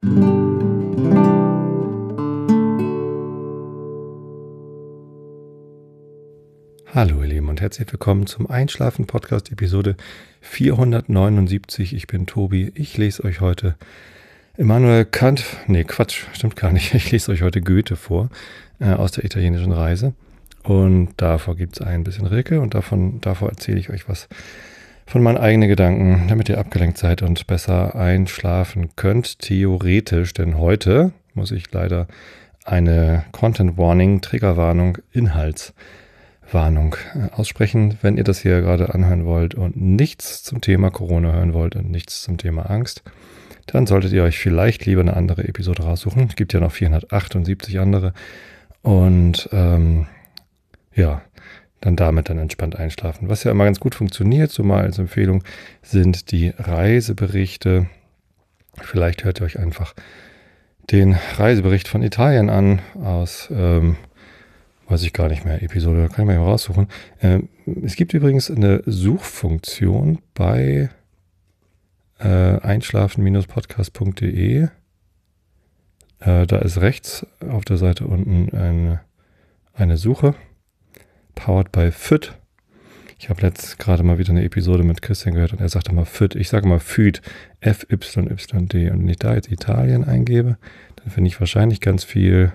Hallo ihr Lieben und herzlich willkommen zum Einschlafen-Podcast Episode 479. Ich bin Tobi. Ich lese euch heute Immanuel Kant, stimmt gar nicht. Ich lese euch heute Goethe vor aus der italienischen Reise. Und davor gibt es ein bisschen Rilke und davor erzähle ich euch was von meinen eigenen Gedanken, damit ihr abgelenkt seid und besser einschlafen könnt, theoretisch. Denn heute muss ich leider eine Content Warning, Triggerwarnung, Inhaltswarnung aussprechen. Wenn ihr das hier gerade anhören wollt und nichts zum Thema Corona hören wollt und nichts zum Thema Angst, dann solltet ihr euch vielleicht lieber eine andere Episode raussuchen. Es gibt ja noch 478 andere. Und dann damit entspannt einschlafen. Was ja immer ganz gut funktioniert, so mal als Empfehlung, sind die Reiseberichte. Vielleicht hört ihr euch einfach den Reisebericht von Italien an aus, weiß ich gar nicht mehr, Episode, kann ich mal raussuchen. Es gibt übrigens eine Suchfunktion bei einschlafen-podcast.de. Da ist rechts auf der Seite unten eine Suche. Powered by FIT. Ich habe letzt gerade mal wieder eine Episode mit Christian gehört und er sagte mal FIT. Ich sage mal FIT, FYYD. Und wenn ich da jetzt Italien eingebe, dann finde ich wahrscheinlich ganz viel.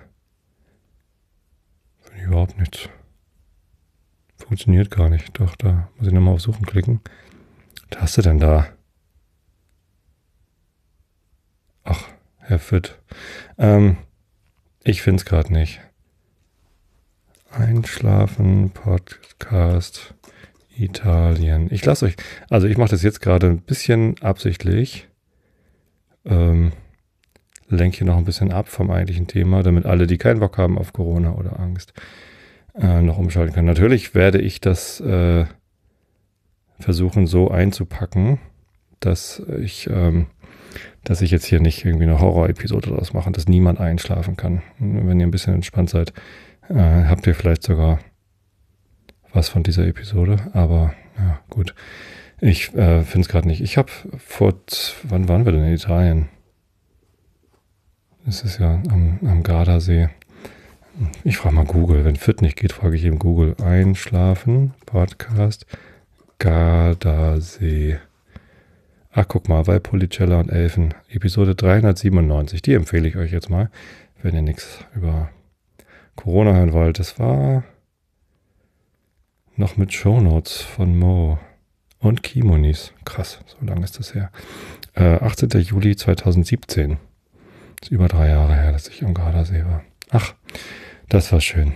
Finde ich überhaupt nichts. Funktioniert gar nicht. Doch, da muss ich nochmal auf Suchen klicken. Was hast du denn da? Ach, Herr FIT. Ich finde es gerade nicht. Einschlafen, Podcast, Italien. Ich mache das jetzt gerade ein bisschen absichtlich. Lenke hier noch ein bisschen ab vom eigentlichen Thema, damit alle, die keinen Bock haben auf Corona oder Angst, noch umschalten können. Natürlich werde ich das versuchen so einzupacken, dass ich jetzt hier nicht irgendwie eine Horror-Episode draus mache, dass niemand einschlafen kann. Wenn ihr ein bisschen entspannt seid, habt ihr vielleicht sogar was von dieser Episode, aber ja, gut. Ich finde es gerade nicht. Ich habe wann waren wir denn in Italien? Es ist ja am Gardasee. Ich frage mal Google. Wenn FIT nicht geht, frage ich eben Google. Einschlafen, Podcast, Gardasee. Ach, guck mal, Valpolicella und Elfen. Episode 397. Die empfehle ich euch jetzt mal, wenn ihr nichts über Corona hören wollt. Das war noch mit Shownotes von Mo und Kimonis. Krass, so lange ist das her. 18. Juli 2017. Ist über 3 Jahre her, dass ich am Gardasee war. Ach, das war schön.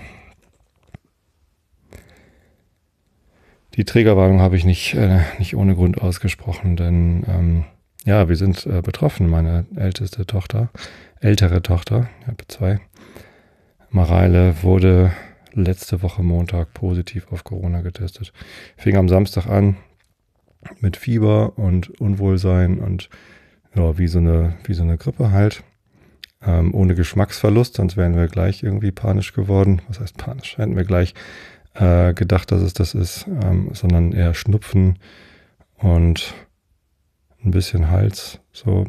Die Trägerwarnung habe ich nicht ohne Grund ausgesprochen, denn wir sind betroffen. Meine ältere Tochter, ich habe 2, Mareile, wurde letzte Woche Montag positiv auf Corona getestet. Fing am Samstag an mit Fieber und Unwohlsein und ja, wie so eine Grippe halt. Ohne Geschmacksverlust, sonst wären wir gleich irgendwie panisch geworden. Was heißt panisch? Hätten wir gleich gedacht, dass es das ist, sondern eher Schnupfen und ein bisschen Hals. So,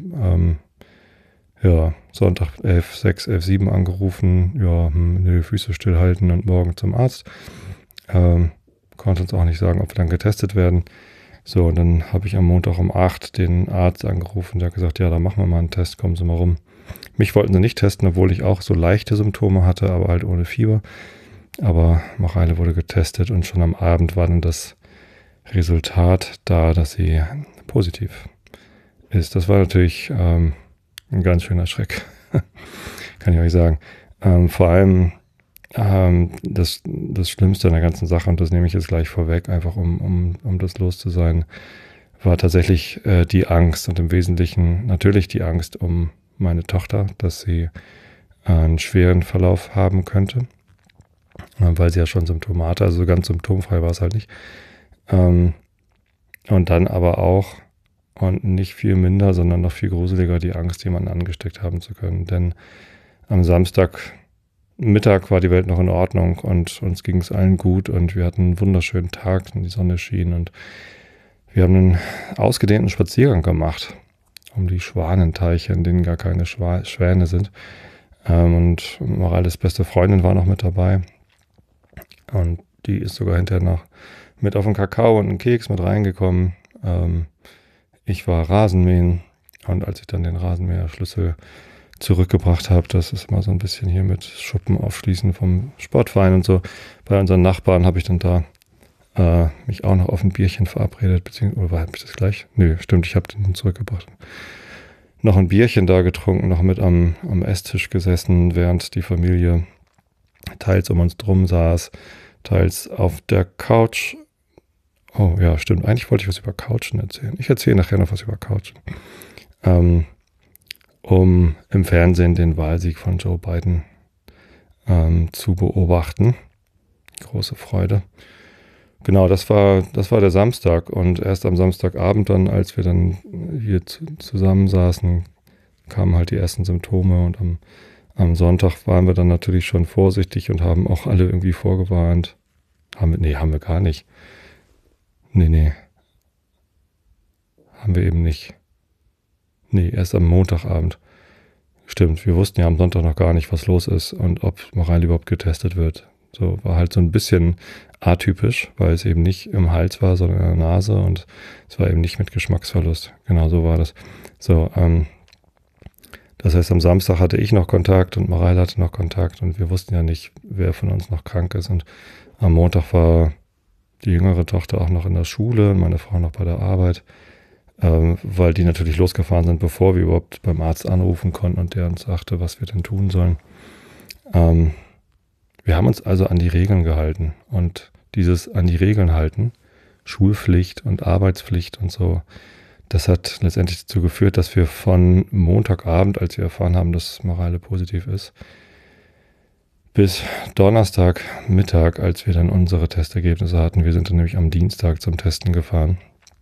Sonntag 11.7 angerufen, Füße stillhalten und morgen zum Arzt. Konnte uns auch nicht sagen, ob wir dann getestet werden. So, und dann habe ich am Montag um 8 den Arzt angerufen, der hat gesagt, ja, dann machen wir mal einen Test, kommen Sie mal rum. Mich wollten sie nicht testen, obwohl ich auch so leichte Symptome hatte, aber halt ohne Fieber. Aber Mareile wurde getestet und schon am Abend war dann das Resultat da, dass sie positiv ist. Das war natürlich ein ganz schöner Schreck, kann ich euch sagen. Vor allem das Schlimmste an der ganzen Sache, und das nehme ich jetzt gleich vorweg, einfach um das los zu sein, war tatsächlich die Angst und im Wesentlichen natürlich die Angst um meine Tochter, dass sie einen schweren Verlauf haben könnte, weil sie ja schon Symptome hatte, also ganz symptomfrei war es halt nicht. Und dann aber auch, und nicht viel minder, sondern noch viel gruseliger, die Angst, jemanden angesteckt haben zu können. Denn am Samstagmittag war die Welt noch in Ordnung und uns ging es allen gut und wir hatten einen wunderschönen Tag und die Sonne schien und wir haben einen ausgedehnten Spaziergang gemacht. um die Schwanenteiche, in denen gar keine Schwäne sind. Und Mareiles beste Freundin war noch mit dabei. Und die ist sogar hinterher noch mit auf den Kakao und einen Keks mit reingekommen. Ich war Rasenmähen. Und als ich dann den Rasenmäherschlüssel zurückgebracht habe, das ist immer so ein bisschen hier mit Schuppen aufschließen vom Sportverein und so. Bei unseren Nachbarn habe ich dann da mich auch noch auf ein Bierchen verabredet, beziehungsweise, oder habe ich das gleich? Nö, stimmt, ich habe den zurückgebracht. Noch ein Bierchen da getrunken, noch mit am Esstisch gesessen, während die Familie teils um uns drum saß, teils auf der Couch. Oh ja, stimmt, eigentlich wollte ich was über Couchen erzählen. Ich erzähle nachher noch was über Couchen. Um im Fernsehen den Wahlsieg von Joe Biden zu beobachten. Große Freude. Genau, das war der Samstag, und erst am Samstagabend dann, als wir dann hier zusammensaßen, kamen halt die ersten Symptome, und am Sonntag waren wir dann natürlich schon vorsichtig und haben auch alle irgendwie vorgewarnt. Haben wir gar nicht. Nee. Haben wir eben nicht. Nee, erst am Montagabend. Stimmt, wir wussten ja am Sonntag noch gar nicht, was los ist und ob Mareile überhaupt getestet wird. So, war halt so ein bisschen atypisch, weil es eben nicht im Hals war, sondern in der Nase, und es war eben nicht mit Geschmacksverlust. Genau so war das. So, das heißt, am Samstag hatte ich noch Kontakt und Mareile hatte noch Kontakt, und wir wussten ja nicht, wer von uns noch krank ist. Und am Montag war die jüngere Tochter auch noch in der Schule und meine Frau noch bei der Arbeit, weil die natürlich losgefahren sind, bevor wir überhaupt beim Arzt anrufen konnten und der uns sagte, was wir denn tun sollen. Wir haben uns also an die Regeln gehalten, und dieses an die Regeln halten, Schulpflicht und Arbeitspflicht und so, das hat letztendlich dazu geführt, dass wir von Montagabend, als wir erfahren haben, dass Mareile positiv ist, bis Donnerstagmittag, als wir dann unsere Testergebnisse hatten, wir sind dann nämlich am Dienstag zum Testen gefahren,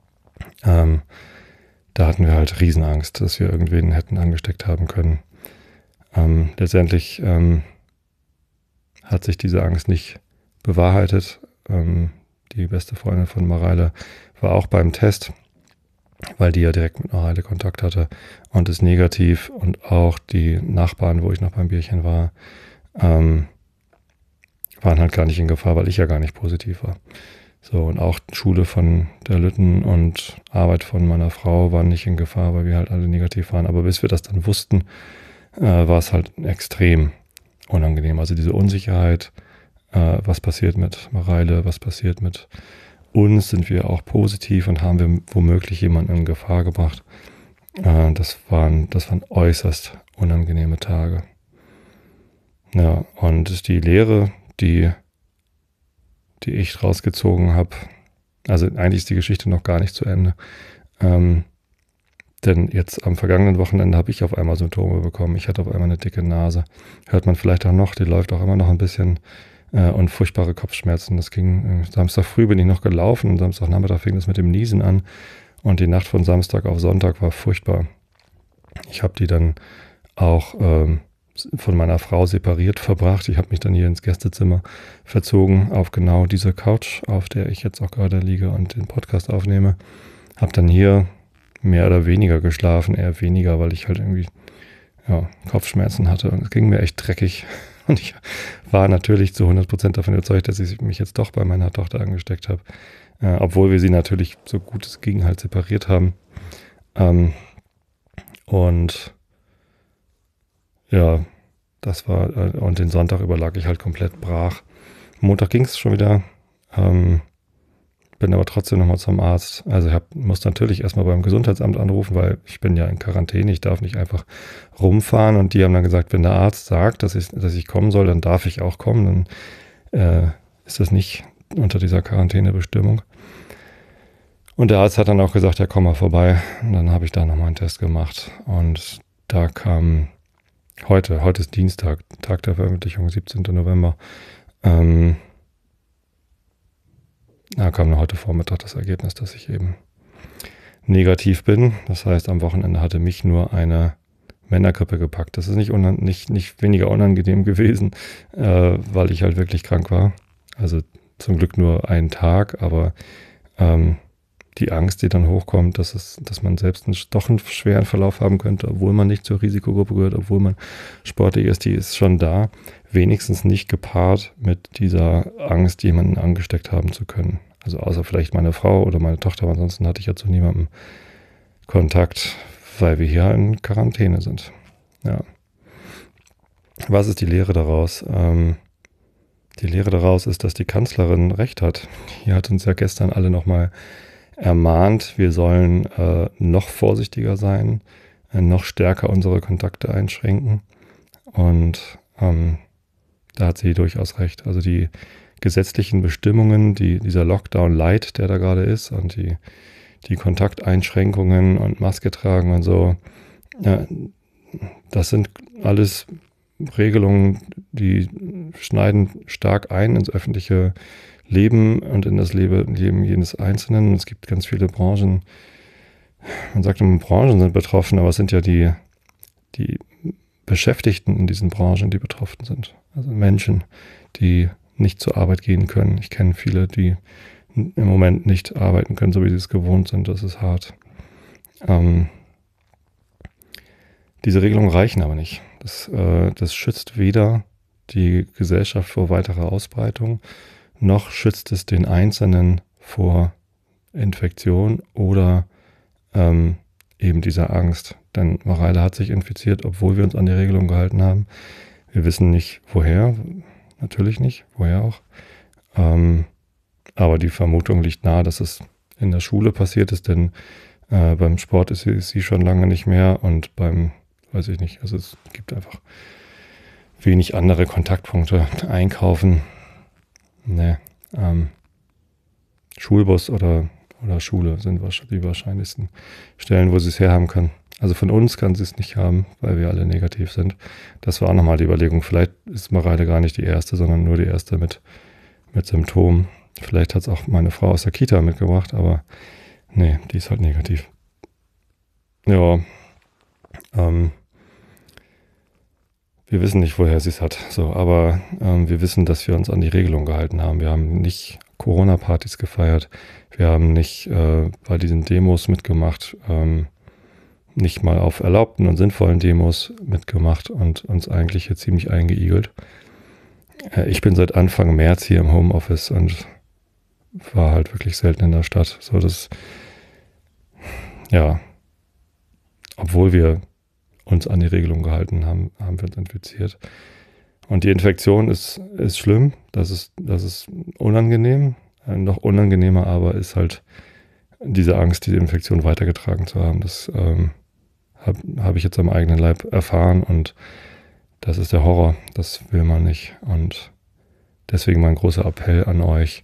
da hatten wir halt Riesenangst, dass wir irgendwen hätten angesteckt haben können. Letztendlich hat sich diese Angst nicht bewahrheitet. Die beste Freundin von Mareile war auch beim Test, weil die ja direkt mit Mareile Kontakt hatte, und ist negativ, und auch die Nachbarn, wo ich noch beim Bierchen war, waren halt gar nicht in Gefahr, weil ich ja gar nicht positiv war. So, und auch Schule von der Lütten und Arbeit von meiner Frau waren nicht in Gefahr, weil wir halt alle negativ waren. Aber bis wir das dann wussten, war es halt extrem unangenehm. Also diese Unsicherheit, was passiert mit Mareile, was passiert mit uns, sind wir auch positiv und haben wir womöglich jemanden in Gefahr gebracht. Das waren äußerst unangenehme Tage. Ja, und die Lehre, die ich rausgezogen habe, also eigentlich ist die Geschichte noch gar nicht zu Ende, denn jetzt am vergangenen Wochenende habe ich auf einmal Symptome bekommen. Ich hatte auf einmal eine dicke Nase. Hört man vielleicht auch noch, die läuft auch immer noch ein bisschen, und furchtbare Kopfschmerzen. Das ging, Samstag früh bin ich noch gelaufen und Samstagnachmittag fing das mit dem Niesen an, und die Nacht von Samstag auf Sonntag war furchtbar. Ich habe die dann auch von meiner Frau separiert verbracht. Ich habe mich dann hier ins Gästezimmer verzogen auf genau diese Couch, auf der ich jetzt auch gerade liege und den Podcast aufnehme. Habe dann hier mehr oder weniger geschlafen, eher weniger, weil ich halt irgendwie Kopfschmerzen hatte, und es ging mir echt dreckig. Und ich war natürlich zu 100% davon überzeugt, dass ich mich jetzt doch bei meiner Tochter angesteckt habe, obwohl wir sie natürlich so gut es ging halt separiert haben. Und ja, das war, und den Sonntag über lag ich halt komplett brach. Montag ging es schon wieder, bin aber trotzdem nochmal zum Arzt. Also ich muss natürlich erstmal beim Gesundheitsamt anrufen, weil ich bin ja in Quarantäne, ich darf nicht einfach rumfahren, und die haben dann gesagt, wenn der Arzt sagt, dass ich kommen soll, dann darf ich auch kommen, dann ist das nicht unter dieser Quarantänebestimmung. Und der Arzt hat dann auch gesagt, ja, komm mal vorbei. Und dann habe ich da nochmal einen Test gemacht, und da kam heute ist Dienstag, Tag der Veröffentlichung, 17. November, da kam heute Vormittag das Ergebnis, dass ich eben negativ bin. Das heißt, am Wochenende hatte mich nur eine Männergrippe gepackt. Das ist nicht weniger unangenehm gewesen, weil ich halt wirklich krank war. Also zum Glück nur einen Tag, aber die Angst, die dann hochkommt, dass man selbst doch einen schweren Verlauf haben könnte, obwohl man nicht zur Risikogruppe gehört, obwohl man sportlich ist, die ist schon da, wenigstens nicht gepaart mit dieser Angst, jemanden angesteckt haben zu können. Also außer vielleicht meine Frau oder meine Tochter, aber ansonsten hatte ich ja zu niemandem Kontakt, weil wir hier in Quarantäne sind. Ja. Was ist die Lehre daraus? Die Lehre daraus ist, dass die Kanzlerin recht hat. Die hat uns ja gestern alle nochmal ermahnt, wir sollen noch vorsichtiger sein, noch stärker unsere Kontakte einschränken. Und da hat sie durchaus recht. Also die gesetzlichen Bestimmungen, dieser Lockdown Light, der da gerade ist, und die Kontakteinschränkungen und Maske tragen und so, das sind alles Regelungen, die schneiden stark ein ins öffentliche Leben und in das Leben jedes Einzelnen. Es gibt ganz viele Branchen, man sagt immer, Branchen sind betroffen, aber es sind ja die Beschäftigten in diesen Branchen, die betroffen sind. Also Menschen, die nicht zur Arbeit gehen können. Ich kenne viele, die im Moment nicht arbeiten können, so wie sie es gewohnt sind. Das ist hart. Diese Regelungen reichen aber nicht. Das schützt weder die Gesellschaft vor weiterer Ausbreitung, noch schützt es den Einzelnen vor Infektion oder eben dieser Angst. Denn Mareile hat sich infiziert, obwohl wir uns an die Regelung gehalten haben. Wir wissen nicht, woher. Natürlich nicht, woher auch. Aber die Vermutung liegt nahe, dass es in der Schule passiert ist, denn beim Sport ist sie schon lange nicht mehr und weiß ich nicht, also es gibt einfach wenig andere Kontaktpunkte. Einkaufen, Schulbus oder Schule sind die wahrscheinlichsten Stellen, wo sie es herhaben kann. Also von uns kann sie es nicht haben, weil wir alle negativ sind. Das war auch nochmal die Überlegung. Vielleicht ist Mareile gar nicht die erste, sondern nur die erste mit Symptomen. Vielleicht hat es auch meine Frau aus der Kita mitgebracht, aber nee, die ist halt negativ. Ja, wir wissen nicht, woher sie es hat. So, aber wir wissen, dass wir uns an die Regelung gehalten haben. Wir haben nicht Corona-Partys gefeiert. Wir haben nicht bei diesen Demos mitgemacht, nicht mal auf erlaubten und sinnvollen Demos mitgemacht und uns eigentlich hier ziemlich eingeigelt. Ich bin seit Anfang März hier im Homeoffice und war halt wirklich selten in der Stadt. So, obwohl wir uns an die Regelung gehalten haben, haben wir uns infiziert. Und die Infektion ist schlimm, das ist unangenehm. Noch unangenehmer aber ist halt diese Angst, diese Infektion weitergetragen zu haben. Das habe ich jetzt am eigenen Leib erfahren und das ist der Horror. Das will man nicht. Und deswegen mein großer Appell an euch,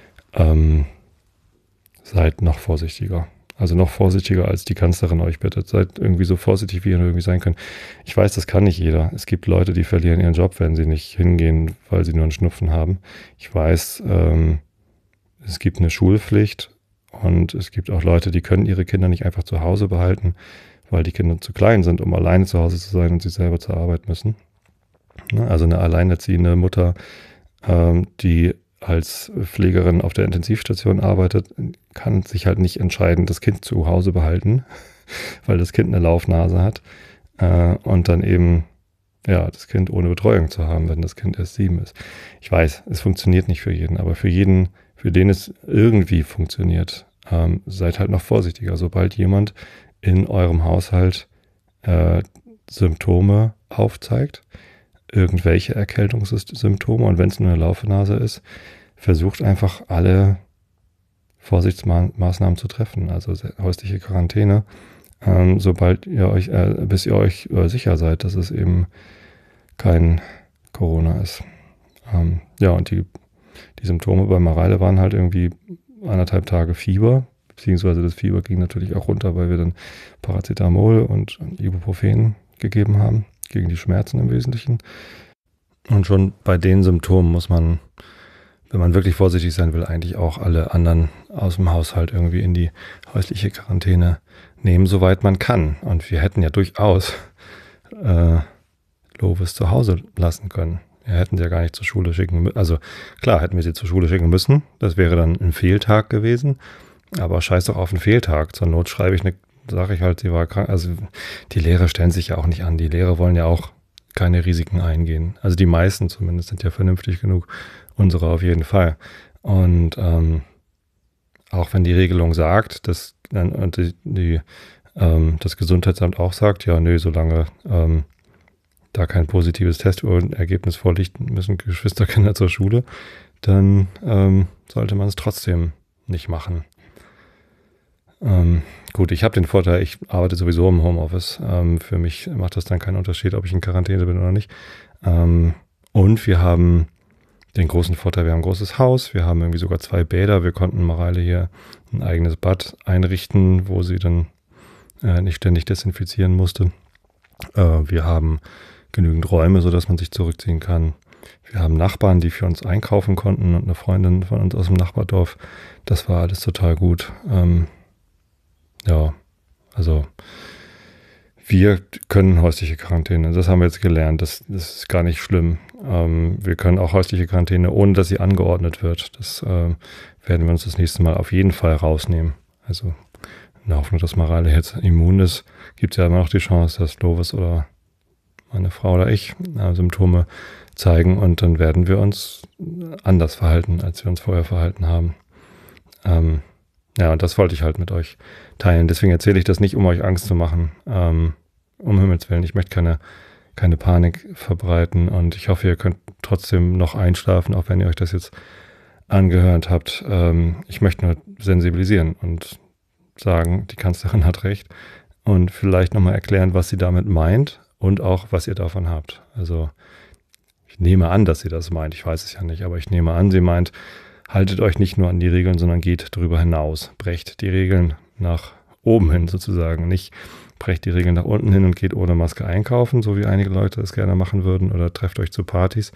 seid noch vorsichtiger. Also noch vorsichtiger, als die Kanzlerin euch bittet. Seid irgendwie so vorsichtig, wie ihr irgendwie sein könnt. Ich weiß, das kann nicht jeder. Es gibt Leute, die verlieren ihren Job, wenn sie nicht hingehen, weil sie nur einen Schnupfen haben. Ich weiß, es gibt eine Schulpflicht und es gibt auch Leute, die können ihre Kinder nicht einfach zu Hause behalten, weil die Kinder zu klein sind, um alleine zu Hause zu sein und sie selber zur Arbeit müssen. Also eine alleinerziehende Mutter, die als Pflegerin auf der Intensivstation arbeitet, kann sich halt nicht entscheiden, das Kind zu Hause behalten, weil das Kind eine Laufnase hat und dann eben das Kind ohne Betreuung zu haben, wenn das Kind erst 7 ist. Ich weiß, es funktioniert nicht für jeden, aber für jeden, für den es irgendwie funktioniert, seid halt noch vorsichtiger. Sobald jemand in eurem Haushalt Symptome aufzeigt, irgendwelche Erkältungssymptome und wenn es nur eine Laufnase ist, versucht einfach alle Vorsichtsmaßnahmen zu treffen, also häusliche Quarantäne, sobald ihr euch, bis ihr euch sicher seid, dass es eben kein Corona ist. Und die Symptome bei Mareile waren halt irgendwie 1,5 Tage Fieber, beziehungsweise das Fieber ging natürlich auch runter, weil wir dann Paracetamol und Ibuprofen gegeben haben, gegen die Schmerzen im Wesentlichen. Und schon bei den Symptomen muss man, wenn man wirklich vorsichtig sein will, eigentlich auch alle anderen aus dem Haushalt irgendwie in die häusliche Quarantäne nehmen, soweit man kann. Und wir hätten ja durchaus Lovis zu Hause lassen können. Wir hätten sie ja gar nicht zur Schule schicken müssen. Also klar hätten wir sie zur Schule schicken müssen. Das wäre dann ein Fehltag gewesen. Aber scheiß doch auf einen Fehltag. Zur Not sage ich halt, sie war krank. Also die Lehrer stellen sich ja auch nicht an. Die Lehrer wollen ja auch keine Risiken eingehen. Also die meisten zumindest sind ja vernünftig genug. Unsere auf jeden Fall. Und auch wenn die Regelung sagt, dass das Gesundheitsamt auch sagt, ja, nö, solange da kein positives Testergebnis vorliegt, müssen Geschwisterkinder zur Schule, dann sollte man es trotzdem nicht machen. Gut, ich habe den Vorteil, ich arbeite sowieso im Homeoffice. Für mich macht das dann keinen Unterschied, ob ich in Quarantäne bin oder nicht. Und wir haben den großen Vorteil, wir haben ein großes Haus, wir haben irgendwie sogar 2 Bäder. Wir konnten Mareile hier ein eigenes Bad einrichten, wo sie dann nicht ständig desinfizieren musste. Wir haben genügend Räume, sodass man sich zurückziehen kann. Wir haben Nachbarn, die für uns einkaufen konnten und eine Freundin von uns aus dem Nachbardorf. Das war alles total gut. Ja, also wir können häusliche Quarantäne. Das haben wir jetzt gelernt. Das ist gar nicht schlimm. Wir können auch häusliche Quarantäne, ohne dass sie angeordnet wird. Das werden wir uns das nächste Mal auf jeden Fall rausnehmen. Also in der Hoffnung, dass Mareile jetzt immun ist, gibt es ja immer noch die Chance, dass Lovis oder meine Frau oder ich Symptome zeigen und dann werden wir uns anders verhalten, als wir uns vorher verhalten haben. Ja, und das wollte ich halt mit euch teilen. Deswegen erzähle ich das nicht, um euch Angst zu machen. Um Himmels Willen, ich möchte keine Panik verbreiten und ich hoffe, ihr könnt trotzdem noch einschlafen, auch wenn ihr euch das jetzt angehört habt. Ich möchte nur sensibilisieren und sagen, die Kanzlerin hat recht und vielleicht nochmal erklären, was sie damit meint und auch, was ihr davon habt. Also ich nehme an, dass sie das meint. Ich weiß es ja nicht, aber ich nehme an, sie meint, haltet euch nicht nur an die Regeln, sondern geht darüber hinaus. Brecht die Regeln nach oben hin sozusagen. Nicht brecht die Regeln nach unten hin und geht ohne Maske einkaufen, so wie einige Leute es gerne machen würden, oder trefft euch zu Partys.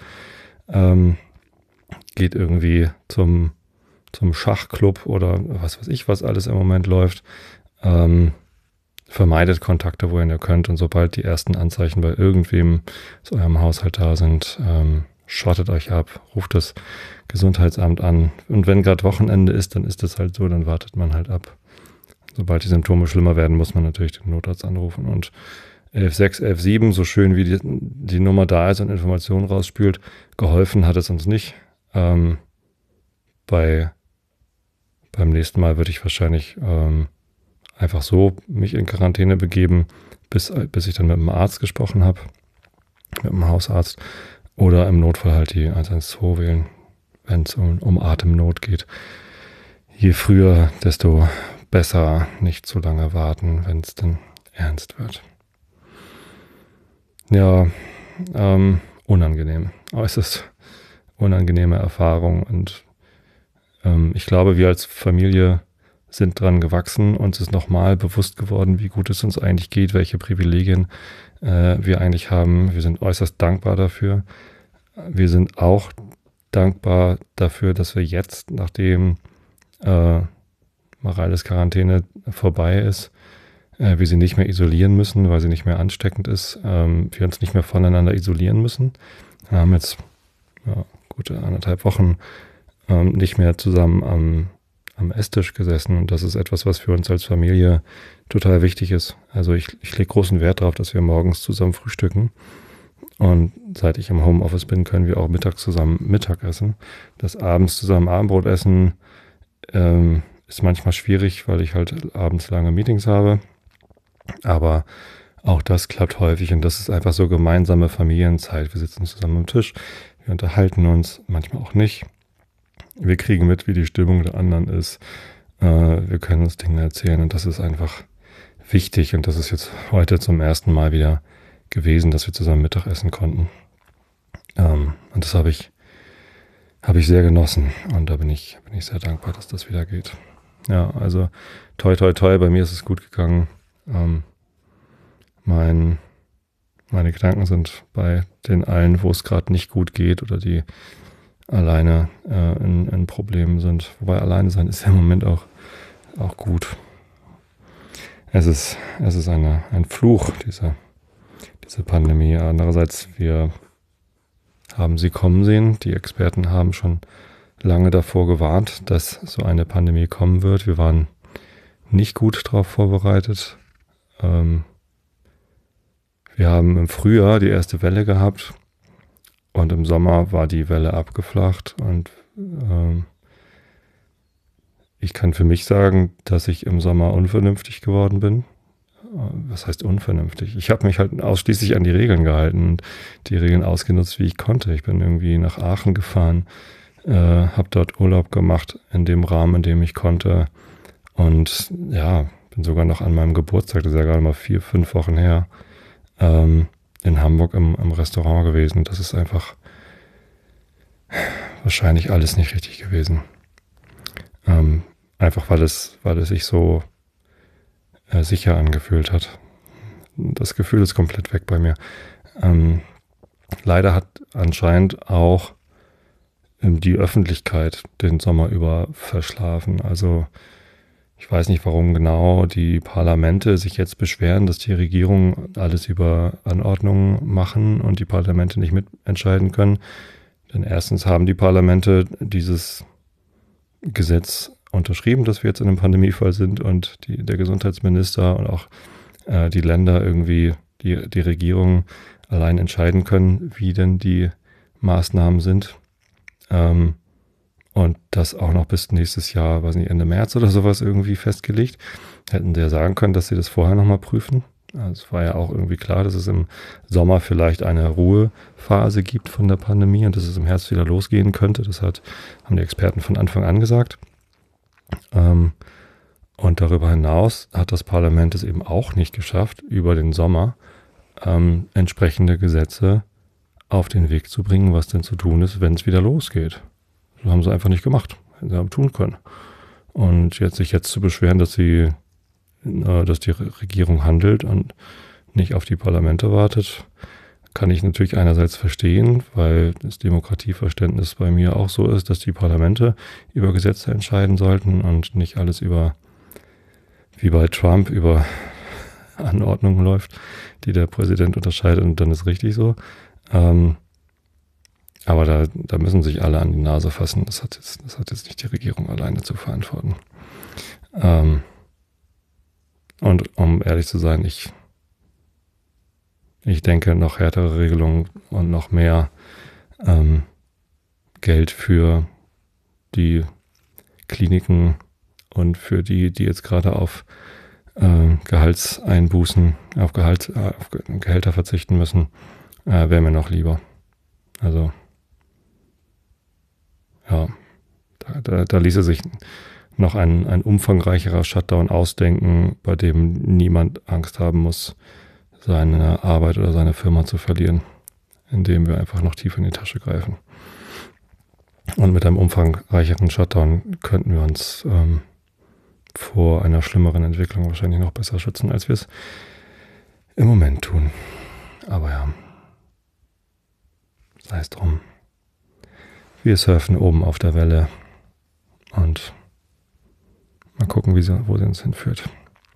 Geht irgendwie zum Schachclub oder was weiß ich, was alles im Moment läuft. Vermeidet Kontakte, wo ihr nur könnt. Und sobald die ersten Anzeichen bei irgendwem aus eurem Haushalt da sind, schottet euch ab, ruft das Gesundheitsamt an. Und wenn gerade Wochenende ist, dann ist es halt so, dann wartet man halt ab. Sobald die Symptome schlimmer werden, muss man natürlich den Notarzt anrufen. Und 11.6, 11.7, so schön wie die Nummer da ist und Informationen rausspült, geholfen hat es uns nicht. Beim nächsten Mal würde ich wahrscheinlich einfach so mich in Quarantäne begeben, bis ich dann mit dem Arzt gesprochen habe, mit dem Hausarzt, oder im Notfall halt die 112 wählen, wenn es um Atemnot geht. Je früher, desto besser, nicht zu lange warten, wenn es dann ernst wird. Ja, unangenehm, äußerst unangenehme Erfahrung und ich glaube, wir als Familie sind dran gewachsen. Uns ist nochmal bewusst geworden, wie gut es uns eigentlich geht, welche Privilegien wir eigentlich haben. Wir sind äußerst dankbar dafür. Wir sind auch dankbar dafür, dass wir jetzt, nachdem Mareiles Quarantäne vorbei ist, wir sie nicht mehr isolieren müssen, weil sie nicht mehr ansteckend ist, wir uns nicht mehr voneinander isolieren müssen. Wir haben jetzt gute 1,5 Wochen nicht mehr zusammen am Esstisch gesessen und das ist etwas, was für uns als Familie total wichtig ist. Also ich lege großen Wert darauf, dass wir morgens zusammen frühstücken und seit ich im Homeoffice bin, können wir auch mittags zusammen Mittag essen. Das abends zusammen Abendbrot essen ist manchmal schwierig, weil ich halt abends lange Meetings habe, aber auch das klappt häufig und das ist einfach so gemeinsame Familienzeit. Wir sitzen zusammen am Tisch, wir unterhalten uns, manchmal auch nicht. Wir kriegen mit, wie die Stimmung der anderen ist. Wir können uns Dinge erzählen und das ist einfach wichtig. Und das ist jetzt heute zum ersten Mal wieder gewesen, dass wir zusammen Mittag essen konnten. Und das habe ich sehr genossen und da bin ich sehr dankbar, dass das wieder geht. Ja, also toi toi toi, bei mir ist es gut gegangen. Meine Gedanken sind bei den allen, wo es gerade nicht gut geht oder die alleine in Problemen sind. Wobei alleine sein ist ja im Moment auch gut. Es ist ein Fluch, diese Pandemie. Andererseits, wir haben sie kommen sehen. Die Experten haben schon lange davor gewarnt, dass so eine Pandemie kommen wird. Wir waren nicht gut darauf vorbereitet. Wir haben im Frühjahr die erste Welle gehabt und im Sommer war die Welle abgeflacht und ich kann für mich sagen, dass ich im Sommer unvernünftig geworden bin. Was heißt unvernünftig? Ich habe mich halt ausschließlich an die Regeln gehalten und die Regeln ausgenutzt, wie ich konnte. Ich bin irgendwie nach Aachen gefahren, habe dort Urlaub gemacht in dem Rahmen, in dem ich konnte und ja, bin sogar noch an meinem Geburtstag, das ist ja gerade mal 4-5 Wochen her, in Hamburg im Restaurant gewesen. Das ist einfach wahrscheinlich alles nicht richtig gewesen. Einfach weil es sich so sicher angefühlt hat. Das Gefühl ist komplett weg bei mir. Leider hat anscheinend auch die Öffentlichkeit den Sommer über verschlafen. Also ich weiß nicht, warum genau die Parlamente sich jetzt beschweren, dass die Regierung alles über Anordnungen machen und die Parlamente nicht mitentscheiden können. Denn erstens haben die Parlamente dieses Gesetz unterschrieben, dass wir jetzt in einem Pandemiefall sind und der Gesundheitsminister und auch die Länder irgendwie, die Regierung allein entscheiden können, wie denn die Maßnahmen sind. Und das auch noch bis nächstes Jahr, weiß nicht, Ende März oder sowas irgendwie festgelegt. Hätten sie ja sagen können, dass sie das vorher nochmal prüfen. Also es war ja auch irgendwie klar, dass es im Sommer vielleicht eine Ruhephase gibt von der Pandemie und dass es im Herbst wieder losgehen könnte. Das haben die Experten von Anfang an gesagt. Und darüber hinaus hat das Parlament es eben auch nicht geschafft, über den Sommer entsprechende Gesetze auf den Weg zu bringen, was denn zu tun ist, wenn es wieder losgeht. Das haben sie einfach nicht gemacht. Hätten sie aber tun können. Und sich jetzt zu beschweren, dass die Regierung handelt und nicht auf die Parlamente wartet, kann ich natürlich einerseits verstehen, weil das Demokratieverständnis bei mir auch so ist, dass die Parlamente über Gesetze entscheiden sollten und nicht alles wie bei Trump, über Anordnungen läuft, die der Präsident unterscheidet und dann ist richtig so. Aber da müssen sich alle an die Nase fassen. Das hat jetzt nicht die Regierung alleine zu verantworten. Und um ehrlich zu sein, ich denke, noch härtere Regelungen und noch mehr Geld für die Kliniken und für die jetzt gerade auf Gehaltseinbußen, auf Gehälter verzichten müssen, wäre mir noch lieber. Also ja, da ließe sich noch ein umfangreicherer Shutdown ausdenken, bei dem niemand Angst haben muss, seine Arbeit oder seine Firma zu verlieren, indem wir einfach noch tiefer in die Tasche greifen. Und mit einem umfangreicheren Shutdown könnten wir uns vor einer schlimmeren Entwicklung wahrscheinlich noch besser schützen, als wir es im Moment tun. Aber ja, sei es drum. Wir surfen oben auf der Welle und mal gucken, wo sie uns hinführt.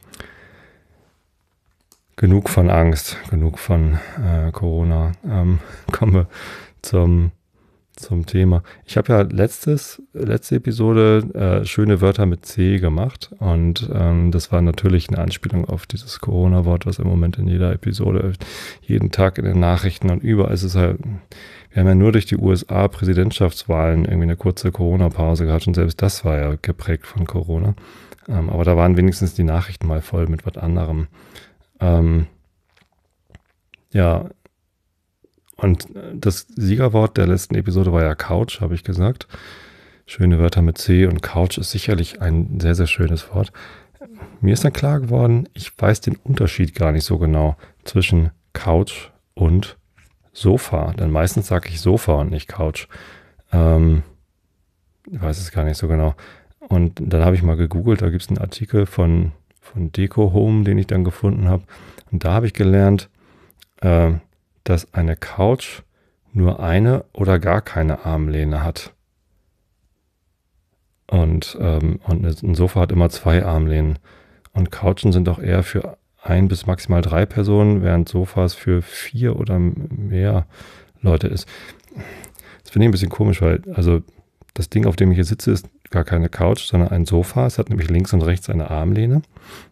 Genug von Angst, genug von Corona. Kommen wir zum Thema. Ich habe ja letzte Episode schöne Wörter mit C gemacht und das war natürlich eine Anspielung auf dieses Corona-Wort, was im Moment in jeder Episode, jeden Tag in den Nachrichten und überall ist es halt. Wir haben ja nur durch die USA-Präsidentschaftswahlen irgendwie eine kurze Corona-Pause gehabt und selbst das war ja geprägt von Corona. Aber da waren wenigstens die Nachrichten mal voll mit was anderem. Ja, und das Siegerwort der letzten Episode war ja Couch, habe ich gesagt. Schöne Wörter mit C und Couch ist sicherlich ein sehr, sehr schönes Wort. Mir ist dann klar geworden, ich weiß den Unterschied gar nicht so genau zwischen Couch und Sofa, denn meistens sage ich Sofa und nicht Couch. Ich weiß es gar nicht so genau. Und dann habe ich mal gegoogelt, da gibt es einen Artikel von Deco Home, den ich dann gefunden habe. Und da habe ich gelernt, dass eine Couch nur eine oder gar keine Armlehne hat. Und ein Sofa hat immer 2 Armlehnen. Und Couchen sind auch eher für 1 bis maximal 3 Personen, während Sofas für 4 oder mehr Leute ist. Das finde ich ein bisschen komisch, weil also Das Ding, auf dem ich hier sitze, ist gar keine Couch, sondern ein Sofa. Es hat nämlich links und rechts eine Armlehne.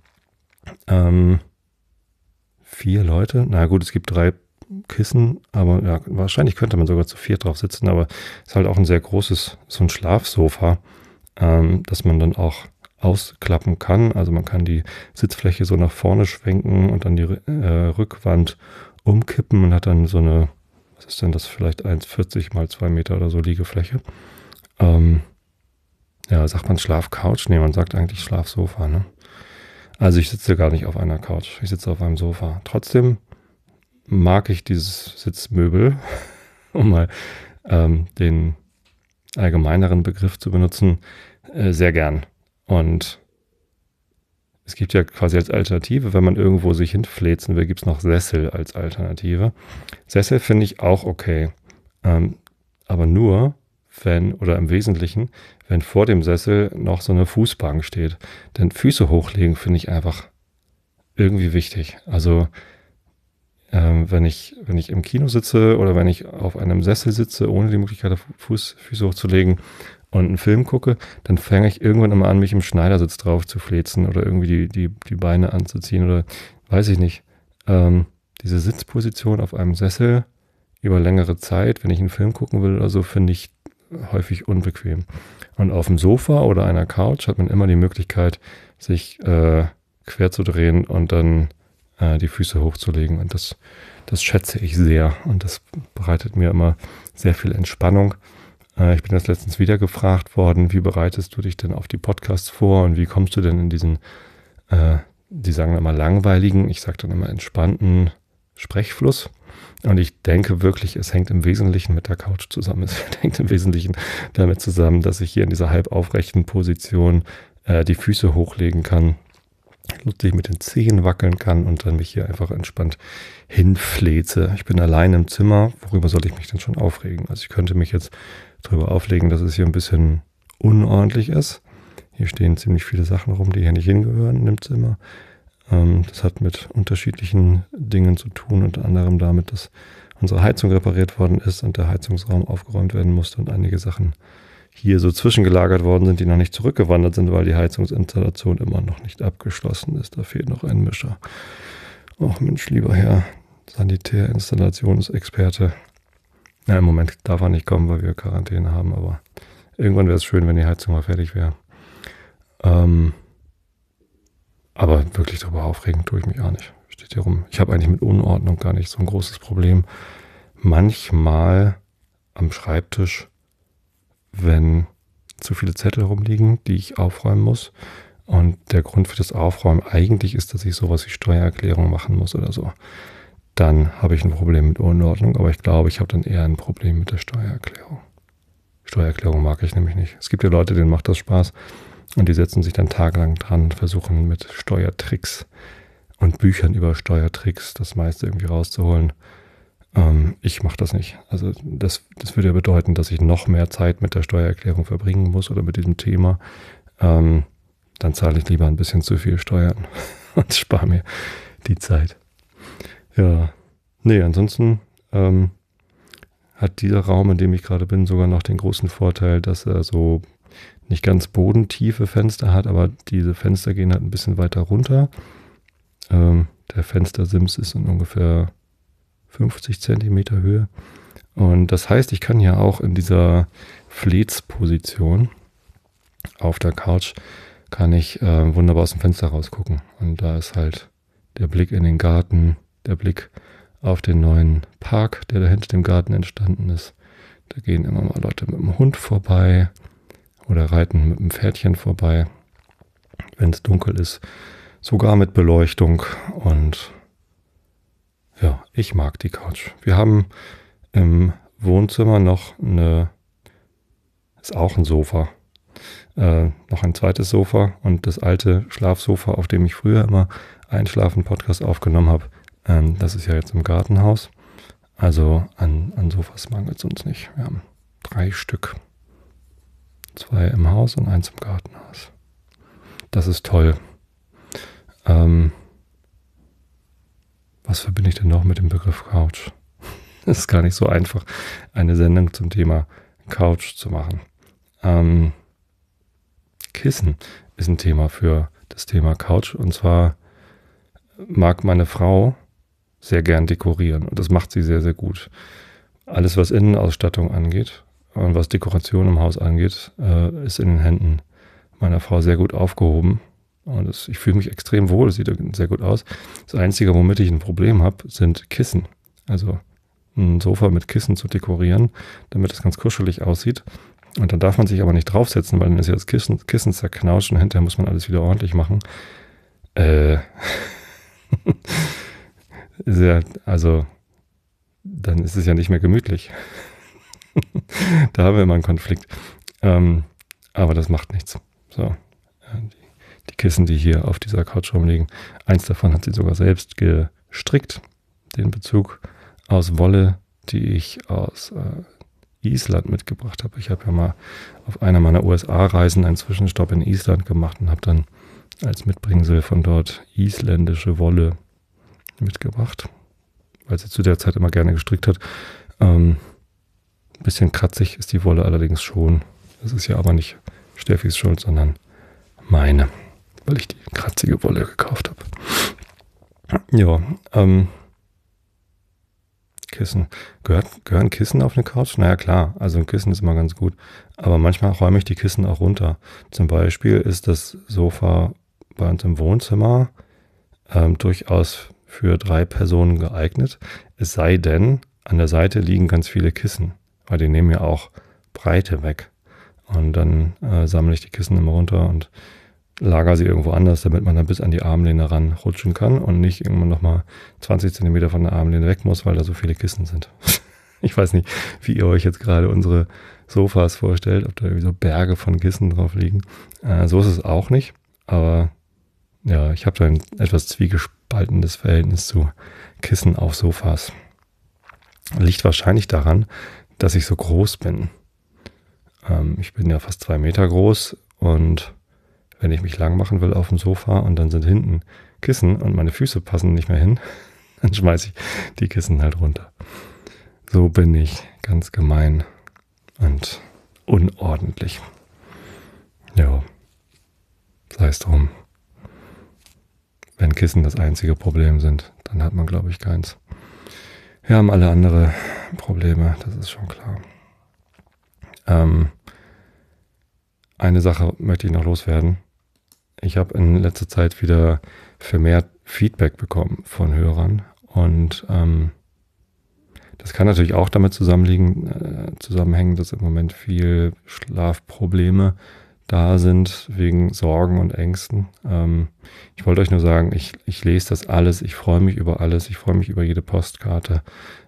4 Leute. Na gut, es gibt 3 Kissen, aber ja, wahrscheinlich könnte man sogar zu 4 drauf sitzen, aber es ist halt auch ein sehr großes, so ein Schlafsofa, das man dann auch ausklappen kann. Also man kann die Sitzfläche so nach vorne schwenken und dann die Rückwand umkippen und hat dann so eine, was ist denn das, vielleicht 1,40 mal 2 Meter oder so Liegefläche. Ja, sagt man Schlafcouch? Nee, man sagt eigentlich Schlafsofa, ne? Also ich sitze gar nicht auf einer Couch, ich sitze auf einem Sofa. Trotzdem mag ich dieses Sitzmöbel, um mal den allgemeineren Begriff zu benutzen, sehr gern. Und es gibt ja quasi als Alternative, wenn man irgendwo sich hinfläzen will, gibt es noch Sessel als Alternative. Sessel finde ich auch okay, aber nur, wenn, oder im Wesentlichen, wenn vor dem Sessel noch so eine Fußbank steht. Denn Füße hochlegen finde ich einfach irgendwie wichtig. Also wenn ich im Kino sitze oder wenn ich auf einem Sessel sitze, ohne die Möglichkeit, Füße hochzulegen und einen Film gucke, dann fange ich irgendwann immer an, mich im Schneidersitz drauf zu fläzen oder irgendwie die Beine anzuziehen oder weiß ich nicht. Diese Sitzposition auf einem Sessel über längere Zeit, wenn ich einen Film gucken will oder so, finde ich häufig unbequem. Und auf dem Sofa oder einer Couch hat man immer die Möglichkeit, sich quer zu drehen und dann die Füße hochzulegen. Und das schätze ich sehr. Und das bereitet mir immer sehr viel Entspannung. Ich bin jetzt letztens wieder gefragt worden, wie bereitest du dich denn auf die Podcasts vor und wie kommst du denn in diesen, die sagen immer langweiligen, ich sage dann immer entspannten Sprechfluss. Und ich denke wirklich, es hängt im Wesentlichen mit der Couch zusammen. Es hängt im Wesentlichen damit zusammen, dass ich hier in dieser halb aufrechten Position die Füße hochlegen kann, lustig mit den Zehen wackeln kann und dann mich hier einfach entspannt hinfläze. Ich bin allein im Zimmer. Worüber soll ich mich denn schon aufregen? Also ich könnte mich jetzt darüber aufregen, dass es hier ein bisschen unordentlich ist. Hier stehen ziemlich viele Sachen rum, die hier nicht hingehören in dem Zimmer. Das hat mit unterschiedlichen Dingen zu tun, unter anderem damit, dass unsere Heizung repariert worden ist und der Heizungsraum aufgeräumt werden musste und einige Sachen hier so zwischengelagert worden sind, die noch nicht zurückgewandert sind, weil die Heizungsinstallation immer noch nicht abgeschlossen ist. Da fehlt noch ein Mischer. Ach Mensch, lieber Herr Sanitärinstallationsexperte. Ja, im Moment darf er nicht kommen, weil wir Quarantäne haben, aber irgendwann wäre es schön, wenn die Heizung mal fertig wäre. Aber wirklich darüber aufregen tue ich mich auch nicht. Steht hier rum. Ich habe eigentlich mit Unordnung gar nicht so ein großes Problem. Manchmal am Schreibtisch, wenn zu viele Zettel rumliegen, die ich aufräumen muss. Und der Grund für das Aufräumen eigentlich ist, dass ich sowas wie Steuererklärung machen muss oder so. Dann habe ich ein Problem mit Unordnung, aber ich glaube, ich habe dann eher ein Problem mit der Steuererklärung. Steuererklärung mag ich nämlich nicht. Es gibt ja Leute, denen macht das Spaß und die setzen sich dann tagelang dran und versuchen mit Steuertricks und Büchern über Steuertricks das meiste irgendwie rauszuholen. Ich mache das nicht. Also das würde ja bedeuten, dass ich noch mehr Zeit mit der Steuererklärung verbringen muss oder mit diesem Thema. Dann zahle ich lieber ein bisschen zu viel Steuern und spare mir die Zeit. Ja, nee, ansonsten hat dieser Raum, in dem ich gerade bin, sogar noch den großen Vorteil, dass er so nicht ganz bodentiefe Fenster hat, aber diese Fenster gehen halt ein bisschen weiter runter. Der Fenstersims ist in ungefähr 50 Zentimeter Höhe. Und das heißt, ich kann ja auch in dieser Fleetsposition auf der Couch kann ich wunderbar aus dem Fenster rausgucken. Und da ist halt der Blick in den Garten, der Blick auf den neuen Park, der da hinter dem Garten entstanden ist. Da gehen immer mal Leute mit dem Hund vorbei oder reiten mit dem Pferdchen vorbei, wenn es dunkel ist. Sogar mit Beleuchtung. Und ja, ich mag die Couch. Wir haben im Wohnzimmer noch ist auch ein Sofa. Noch ein zweites Sofa und das alte Schlafsofa, auf dem ich früher immer Einschlafen-Podcast aufgenommen habe. Das ist ja jetzt im Gartenhaus. Also an Sofas mangelt es uns nicht. Wir haben 3 Stück. 2 im Haus und 1 im Gartenhaus. Das ist toll. Was verbinde ich denn noch mit dem Begriff Couch? Es ist gar nicht so einfach, eine Sendung zum Thema Couch zu machen. Kissen ist ein Thema für das Thema Couch. Und zwar mag meine Frau sehr gern dekorieren. Und das macht sie sehr, sehr gut. Alles, was Innenausstattung angeht und was Dekoration im Haus angeht, ist in den Händen meiner Frau sehr gut aufgehoben. Und ich fühle mich extrem wohl, es sieht sehr gut aus. Das Einzige, womit ich ein Problem habe, sind Kissen. Also ein Sofa mit Kissen zu dekorieren, damit es ganz kuschelig aussieht. Und dann darf man sich aber nicht draufsetzen, weil dann ist ja das Kissen zerknautscht und hinterher muss man alles wieder ordentlich machen. Also dann ist es ja nicht mehr gemütlich. Da haben wir immer einen Konflikt. Aber das macht nichts. So, die Kissen, die hier auf dieser Couch rumliegen, eins davon hat sie sogar selbst gestrickt. Den Bezug aus Wolle, die ich aus Island mitgebracht habe. Ich habe ja mal auf einer meiner USA-Reisen einen Zwischenstopp in Island gemacht und habe dann als Mitbringsel von dort isländische Wolle mitgebracht, weil sie zu der Zeit immer gerne gestrickt hat. Ein bisschen kratzig ist die Wolle allerdings schon. Das ist ja aber nicht Steffis Schuld, sondern meine, weil ich die kratzige Wolle gekauft habe. Ja, Kissen. Gehören Kissen auf eine Couch? Naja, klar, also ein Kissen ist immer ganz gut. Aber manchmal räume ich die Kissen auch runter. Zum Beispiel ist das Sofa bei uns im Wohnzimmer durchaus für 3 Personen geeignet. Es sei denn, an der Seite liegen ganz viele Kissen, weil die nehmen ja auch Breite weg. Und dann sammle ich die Kissen immer runter und lagere sie irgendwo anders, damit man dann bis an die Armlehne ranrutschen kann und nicht irgendwann nochmal 20 Zentimeter von der Armlehne weg muss, weil da so viele Kissen sind. Ich weiß nicht, wie ihr euch jetzt gerade unsere Sofas vorstellt, ob da irgendwie so Berge von Kissen drauf liegen. So ist es auch nicht, aber ja, ich habe da ein etwas zwiegespaltenes Verhältnis zu Kissen auf Sofas. Liegt wahrscheinlich daran, dass ich so groß bin. Ich bin ja fast 2 Meter groß und wenn ich mich lang machen will auf dem Sofa und dann sind hinten Kissen und meine Füße passen nicht mehr hin, dann schmeiße ich die Kissen halt runter. So bin ich, ganz gemein und unordentlich. Ja, sei es drum. Wenn Kissen das einzige Problem sind, dann hat man, glaube ich, keins. Wir haben alle andere Probleme, das ist schon klar. Eine Sache möchte ich noch loswerden. Ich habe in letzter Zeit wieder vermehrt Feedback bekommen von Hörern und das kann natürlich auch damit zusammenhängen, dass im Moment viel Schlafprobleme da sind wegen Sorgen und Ängsten. Ich wollte euch nur sagen, ich lese das alles, ich freue mich über alles, ich freue mich über jede Postkarte.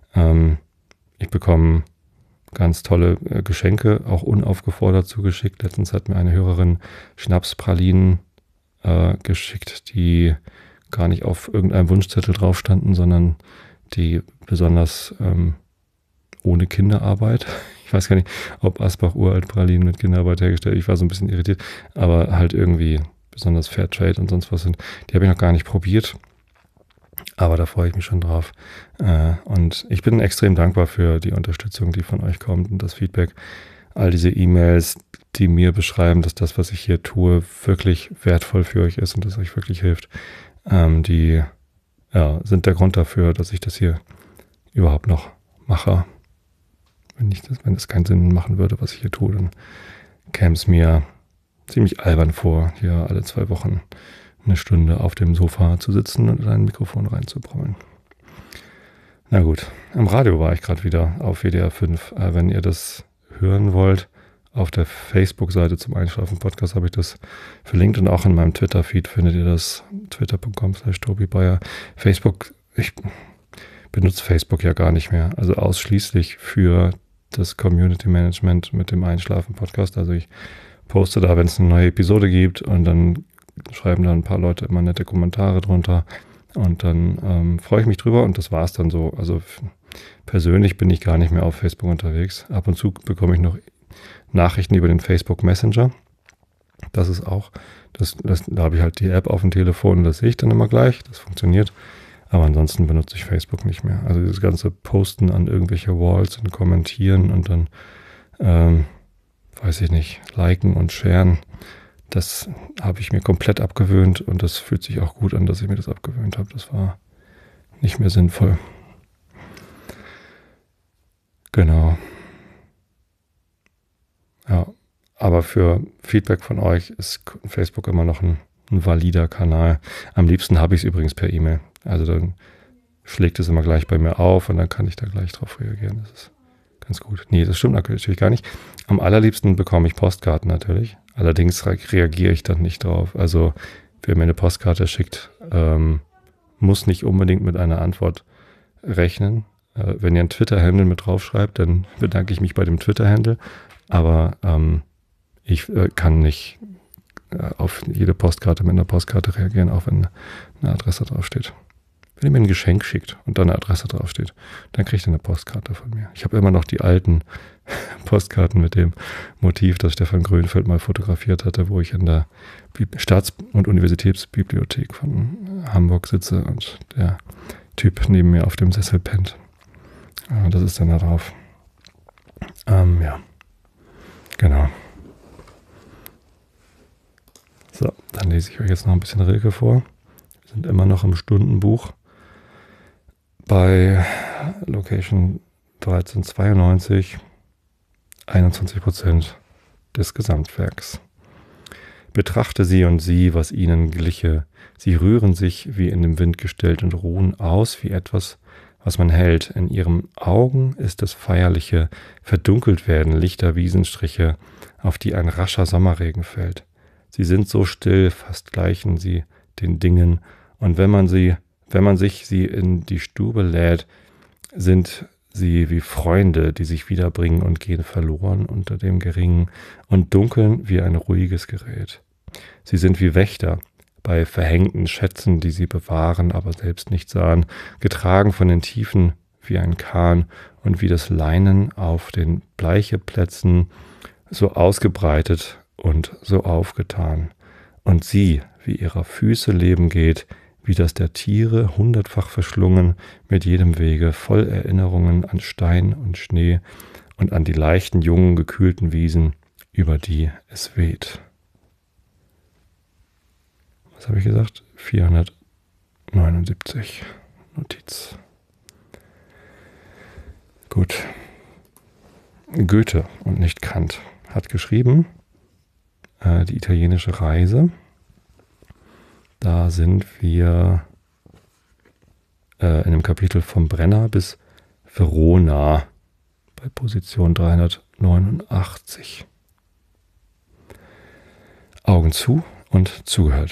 Ich bekomme ganz tolle Geschenke, auch unaufgefordert zugeschickt. Letztens hat mir eine Hörerin Schnapspralinen geschickt, die gar nicht auf irgendeinem Wunschzettel drauf standen, sondern die besonders ohne Kinderarbeit. Ich weiß gar nicht, ob Asbach Uralt-Pralinen mit Kinderarbeit hergestellt. Ich war so ein bisschen irritiert, aber halt irgendwie besonders Fairtrade und sonst was sind. Die habe ich noch gar nicht probiert, aber da freue ich mich schon drauf. Und ich bin extrem dankbar für die Unterstützung, die von euch kommt und das Feedback. All diese E-Mails, die mir beschreiben, dass das, was ich hier tue, wirklich wertvoll für euch ist und dass euch wirklich hilft, die sind der Grund dafür, dass ich das hier überhaupt noch mache. Wenn es keinen Sinn machen würde, was ich hier tue, dann käme es mir ziemlich albern vor, hier alle 2 Wochen eine Stunde auf dem Sofa zu sitzen und in ein Mikrofon reinzubrummeln. Na gut, am Radio war ich gerade wieder auf WDR 5. Wenn ihr das hören wollt, auf der Facebook-Seite zum Einschlafen-Podcast habe ich das verlinkt und auch in meinem Twitter-Feed findet ihr das, twitter.com/tobibayer. Facebook, ich benutze Facebook ja gar nicht mehr, also ausschließlich für das Community Management mit dem Einschlafen-Podcast. Also ich poste da, wenn es eine neue Episode gibt und dann schreiben da ein paar Leute immer nette Kommentare drunter und dann freue ich mich drüber und das war es dann so. Also persönlich bin ich gar nicht mehr auf Facebook unterwegs. Ab und zu bekomme ich noch Nachrichten über den Facebook Messenger. Das ist auch, da habe ich halt die App auf dem Telefon und das sehe ich dann immer gleich. Das funktioniert. Aber ansonsten benutze ich Facebook nicht mehr. Also dieses ganze Posten an irgendwelche Walls und Kommentieren und dann weiß ich nicht, liken und sharen. Das habe ich mir komplett abgewöhnt und das fühlt sich auch gut an, dass ich mir das abgewöhnt habe. Das war nicht mehr sinnvoll. Genau. Ja, aber für Feedback von euch ist Facebook immer noch ein valider Kanal. Am liebsten habe ich es übrigens per E-Mail. Also dann schlägt es immer gleich bei mir auf und dann kann ich da gleich drauf reagieren. Das ist ganz gut. Nee, das stimmt natürlich gar nicht. Am allerliebsten bekomme ich Postkarten natürlich. Allerdings reagiere ich dann nicht drauf. Also wer mir eine Postkarte schickt, muss nicht unbedingt mit einer Antwort rechnen. Wenn ihr einen Twitter-Handle mit draufschreibt, dann bedanke ich mich bei dem Twitter-Handle. Aber ich kann nicht auf jede Postkarte mit einer Postkarte reagieren, auch wenn eine Adresse draufsteht. Wenn ihr mir ein Geschenk schickt und da eine Adresse draufsteht, dann kriegt ihr eine Postkarte von mir. Ich habe immer noch die alten Postkarten mit dem Motiv, das Stefan Grönfeld mal fotografiert hatte, wo ich in der Staats- und Universitätsbibliothek von Hamburg sitze und der Typ neben mir auf dem Sessel pennt. Das ist dann da drauf. Ja, genau. So, dann lese ich euch jetzt noch ein bisschen Rilke vor. Wir sind immer noch im Stundenbuch bei Location 1392, 21% des Gesamtwerks. Betrachte sie und sieh, was ihnen gliche. Sie rühren sich wie in dem Wind gestellt und ruhen aus wie etwas, was man hält. In ihren Augen ist das feierliche Verdunkeltwerden lichter Wiesenstriche, auf die ein rascher Sommerregen fällt. Sie sind so still, fast gleichen sie den Dingen, und wenn man sich sie in die Stube lädt, sind sie wie Freunde, die sich wiederbringen und gehen verloren unter dem Geringen und dunkeln wie ein ruhiges Gerät. Sie sind wie Wächter bei verhängten Schätzen, die sie bewahren, aber selbst nicht sahen, getragen von den Tiefen wie ein Kahn und wie das Leinen auf den Bleicheplätzen, so ausgebreitet und so aufgetan. Und sie, wie ihrer Füße Leben geht, wie das der Tiere hundertfach verschlungen, mit jedem Wege, voll Erinnerungen an Stein und Schnee und an die leichten, jungen, gekühlten Wiesen, über die es weht. Was habe ich gesagt? 479 Notiz. Gut. Goethe und nicht Kant hat geschrieben, die italienische Reise. Da sind wir in einem Kapitel vom Brenner bis Verona bei Position 389. Augen zu und zugehört.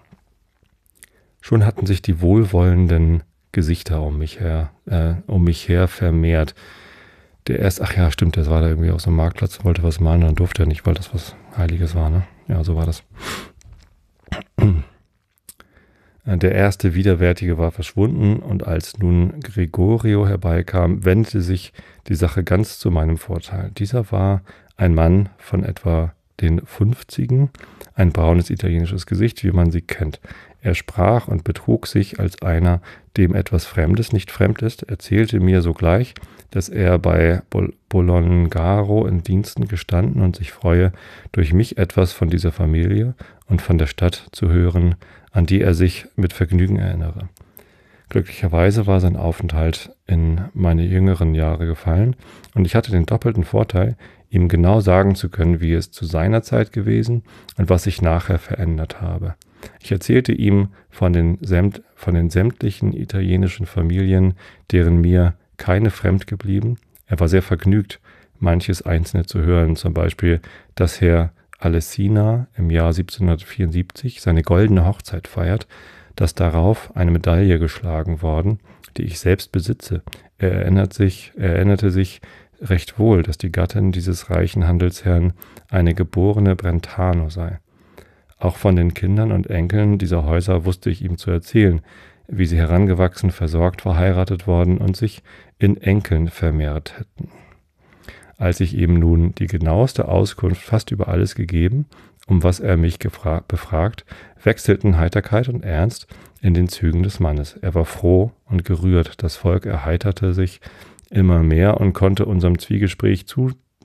Schon hatten sich die wohlwollenden Gesichter um mich her vermehrt. Der war da irgendwie auf so einem Marktplatz, wollte was malen, dann durfte er nicht, weil das was Heiliges war, ne? Ja, so war das. Der erste Widerwärtige war verschwunden und als nun Gregorio herbeikam, wendete sich die Sache ganz zu meinem Vorteil. Dieser war ein Mann von etwa den 50, ein braunes italienisches Gesicht, wie man sie kennt. Er sprach und betrug sich als einer, dem etwas Fremdes nicht fremd ist, erzählte mir sogleich, dass er bei Bolongaro in Diensten gestanden und sich freue, durch mich etwas von dieser Familie und von der Stadt zu hören, an die er sich mit Vergnügen erinnere. Glücklicherweise war sein Aufenthalt in meine jüngeren Jahre gefallen und ich hatte den doppelten Vorteil, ihm genau sagen zu können, wie es zu seiner Zeit gewesen und was sich nachher verändert habe. Ich erzählte ihm von den sämtlichen italienischen Familien, deren mir keine fremd geblieben. Er war sehr vergnügt, manches Einzelne zu hören, zum Beispiel, dass Herr Alessina im Jahr 1774 seine goldene Hochzeit feiert, dass darauf eine Medaille geschlagen worden, die ich selbst besitze. Er erinnerte sich recht wohl, dass die Gattin dieses reichen Handelsherrn eine geborene Brentano sei. Auch von den Kindern und Enkeln dieser Häuser wusste ich ihm zu erzählen, wie sie herangewachsen, versorgt, verheiratet worden und sich in Enkeln vermehrt hätten. Als ich ihm nun die genaueste Auskunft fast über alles gegeben, um was er mich befragt, wechselten Heiterkeit und Ernst in den Zügen des Mannes. Er war froh und gerührt, das Volk erheiterte sich immer mehr und konnte unserem Zwiegespräch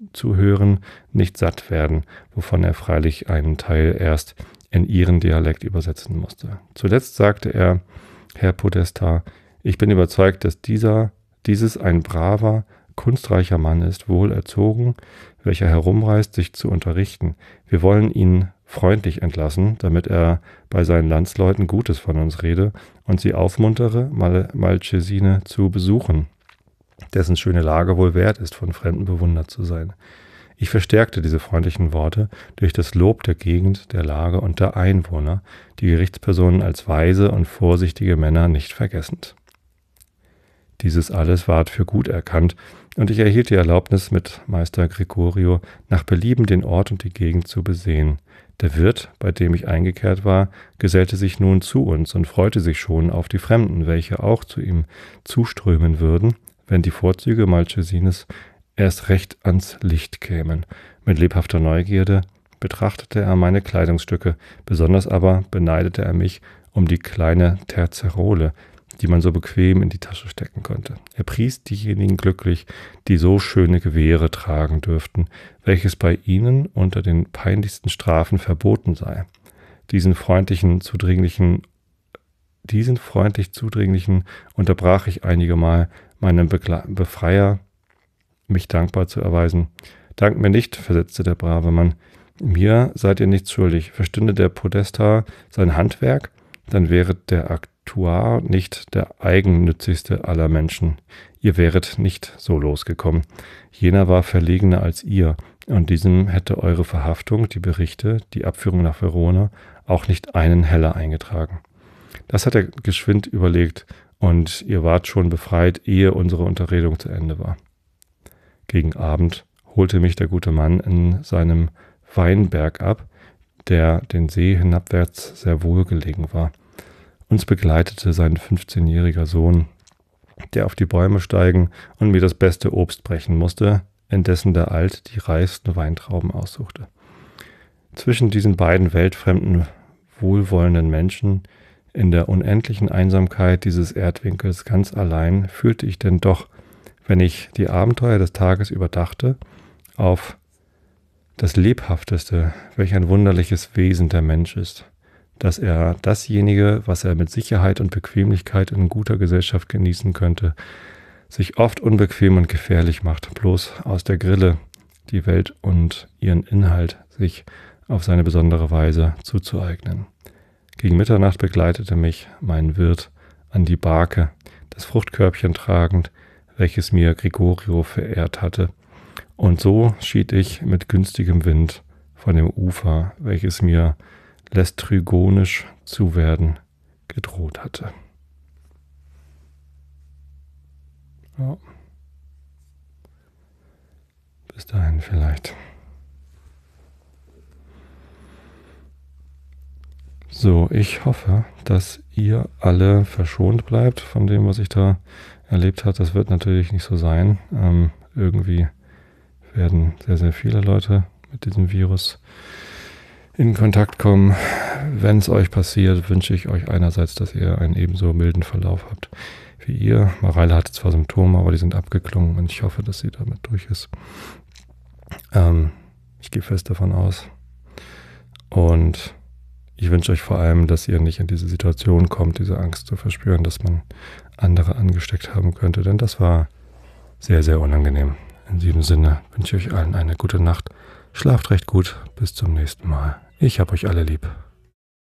zu hören, nicht satt werden, wovon er freilich einen Teil erst in ihren Dialekt übersetzen musste. Zuletzt sagte er: Herr Podesta, ich bin überzeugt, dass dieses ein braver, kunstreicher Mann ist, wohl erzogen, welcher herumreist, sich zu unterrichten. Wir wollen ihn freundlich entlassen, damit er bei seinen Landsleuten Gutes von uns rede und sie aufmuntere, Malcesine zu besuchen, dessen schöne Lage wohl wert ist, von Fremden bewundert zu sein. Ich verstärkte diese freundlichen Worte durch das Lob der Gegend, der Lage und der Einwohner, die Gerichtspersonen als weise und vorsichtige Männer nicht vergessend. Dieses alles ward für gut erkannt, und ich erhielt die Erlaubnis, mit Meister Gregorio nach Belieben den Ort und die Gegend zu besehen. Der Wirt, bei dem ich eingekehrt war, gesellte sich nun zu uns und freute sich schon auf die Fremden, welche auch zu ihm zuströmen würden, wenn die Vorzüge Malcesines erst recht ans Licht kämen. Mit lebhafter Neugierde betrachtete er meine Kleidungsstücke, besonders aber beneidete er mich um die kleine Terzerole, die man so bequem in die Tasche stecken konnte. Er pries diejenigen glücklich, die so schöne Gewehre tragen dürften, welches bei ihnen unter den peinlichsten Strafen verboten sei. Diesen freundlich zudringlichen unterbrach ich einige Mal, meinem Befreier mich dankbar zu erweisen. »Dank mir nicht«, versetzte der brave Mann, »mir seid ihr nichts schuldig. Verstünde der Podesta sein Handwerk, dann wäre der Aktuar nicht der eigennützigste aller Menschen. Ihr wäret nicht so losgekommen. Jener war verlegener als ihr, und diesem hätte eure Verhaftung, die Berichte, die Abführung nach Verona auch nicht einen Heller eingetragen. Das hat er geschwind überlegt, und ihr wart schon befreit, ehe unsere Unterredung zu Ende war. Gegen Abend holte mich der gute Mann in seinem Weinberg ab, der den See hinabwärts sehr wohlgelegen war. Uns begleitete sein 15-jähriger Sohn, der auf die Bäume steigen und mir das beste Obst brechen musste, indessen der Alt die reichsten Weintrauben aussuchte. Zwischen diesen beiden weltfremden, wohlwollenden Menschen, in der unendlichen Einsamkeit dieses Erdwinkels ganz allein, fühlte ich denn doch, wenn ich die Abenteuer des Tages überdachte, auf das Lebhafteste, welch ein wunderliches Wesen der Mensch ist, dass er dasjenige, was er mit Sicherheit und Bequemlichkeit in guter Gesellschaft genießen könnte, sich oft unbequem und gefährlich macht, bloß aus der Grille, die Welt und ihren Inhalt sich auf seine besondere Weise zuzueignen. Gegen Mitternacht begleitete mich mein Wirt an die Barke, das Fruchtkörbchen tragend, welches mir Gregorio verehrt hatte, und so schied ich mit günstigem Wind von dem Ufer, welches mir lästrygonisch zu werden gedroht hatte. Ja. Bis dahin vielleicht. So, ich hoffe, dass ihr alle verschont bleibt von dem, was ich da erlebt habe. Das wird natürlich nicht so sein. Irgendwie werden sehr, sehr viele Leute mit diesem Virus in Kontakt kommen. Wenn es euch passiert, wünsche ich euch einerseits, dass ihr einen ebenso milden Verlauf habt wie ihr. Mareile hatte zwar Symptome, aber die sind abgeklungen und ich hoffe, dass sie damit durch ist. Ich gehe fest davon aus. Und ich wünsche euch vor allem, dass ihr nicht in diese Situation kommt, diese Angst zu verspüren, dass man andere angesteckt haben könnte, denn das war sehr, sehr unangenehm. In diesem Sinne wünsche ich euch allen eine gute Nacht. Schlaft recht gut. Bis zum nächsten Mal. Ich hab euch alle lieb.